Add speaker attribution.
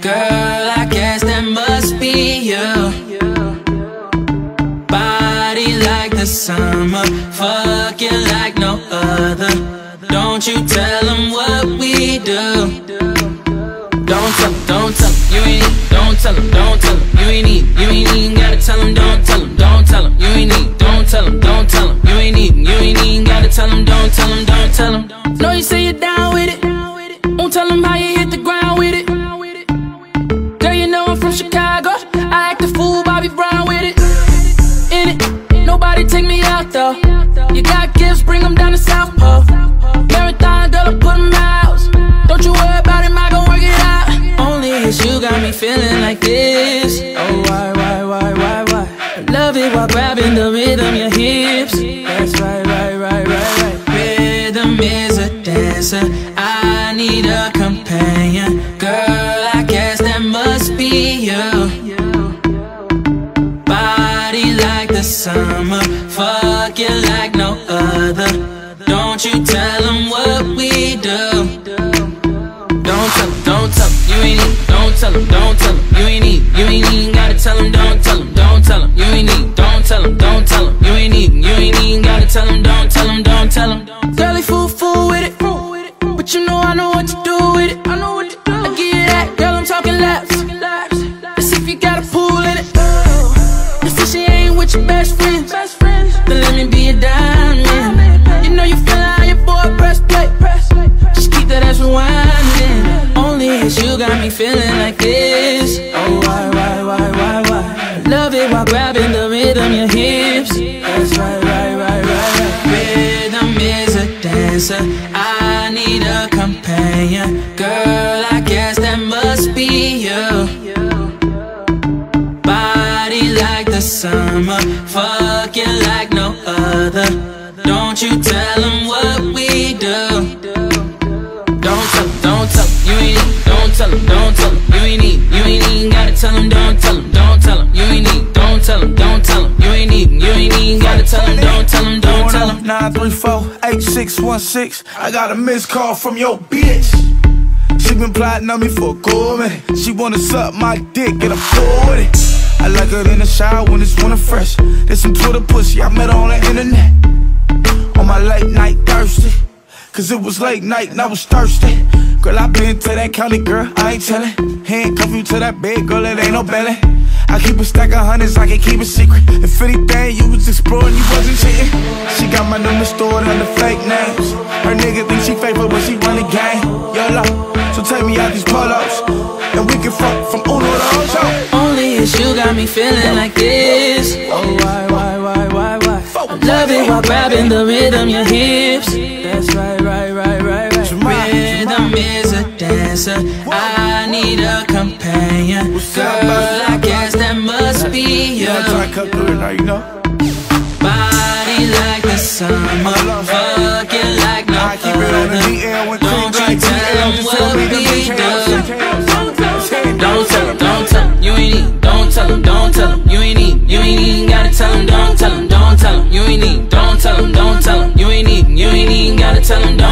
Speaker 1: Girl, I guess that must be you. Body like the summer, fucking like no other. Don't you tell them what we do. Don't tell them, don't tell them, you ain't need. Don't tell them, don't tell them, you ain't need. You ain't even gotta tell them, don't tell them, don't tell them, you ain't need. Don't tell them, don't tell them, you ain't need. You ain't even gotta tell them, don't tell them, don't tell them. Know you say you're down with it. Won't tell them how you hit the ground with it. Girl, you know I'm from Chicago. I act a fool, Bobby Brown with it. In it, nobody take me out though. You got gifts, bring them down to South Pole. Marathon, girl, I put them out. Don't you worry about it, I gon' work it out. Only it's you got me feeling like this. Oh, why? I love it while grabbing the rhythm, your hips. That's right. Rhythm is a dancer. I need a companion. Girl, I guess that must be you. Body like the summer, fucking like no other. Don't you tell them what we do. Don't tell them, don't tell them, you ain't need. Don't tell them, don't tell them, you ain't need. You ain't even gotta tell them, don't tell them, don't tell them, you ain't need. Don't tell them, don't tell them, you ain't need. You ain't even gotta tell them, don't tell them, don't tell them. Girlie fool with it, but you know I know what to do with it. I give you that, girl, I'm talking laps. Let's see if you got a pool in it. You say she ain't with your best friends, then let me be a diamond. You know you feel how your boy press play. Just keep that ass rewinding. Only it's you got me feeling like this. Oh, why? I love it while grabbing the rhythm, your hips. That's right. Rhythm is a dancer. I need a companion. Girl, I guess that must be you. Body like the summer, fucking like no other. Don't you tell them what we do. Don't tell them, don't tell them, you ain't need. Don't tell them, don't tell them, you ain't need. You ain't even gotta tell them, don't tell them, don't tell them, you ain't need. Don't tell them, don't tell them, you ain't need. You ain't even gotta tell them, don't tell them, don't tell them.
Speaker 2: 934-8616. I got a missed call from your bitch. She been plotting on me for a cool minute. She wanna suck my dick, get a full with it. I like her in the shower when it's winter fresh. There's some Twitter pussy, I met her on the internet. On my late night thirsty, cause it was late night and I was thirsty. Girl, I been to that county, girl, I ain't tellin'. Handcuff you to that bed, girl, it ain't no belly. I keep a stack of hundreds, I can keep a secret. If anything, you was exploring, you wasn't cheating. She got my number stored under fake names. Her nigga think she faithful, but she run the game. YOLO, so take me out these polos, and we can fuck from Uno to Ocho.
Speaker 1: Only it's you got me feeling like this. Oh, why? I love it while grabbing the rhythm, your hips. That's right. Rhythm is a dancer. I need a companion. Girl, I guess that must be you. Body like the summer, fucking like no other. Don't you tell them what we do. Don't tell them, don't tell them, you ain't need. Don't tell them, don't tell them, you ain't need. You ain't even gotta tell them, don't tell them, don't tell them, you ain't need. Don't tell them, don't tell them, you ain't need. You ain't even gotta tell them, don't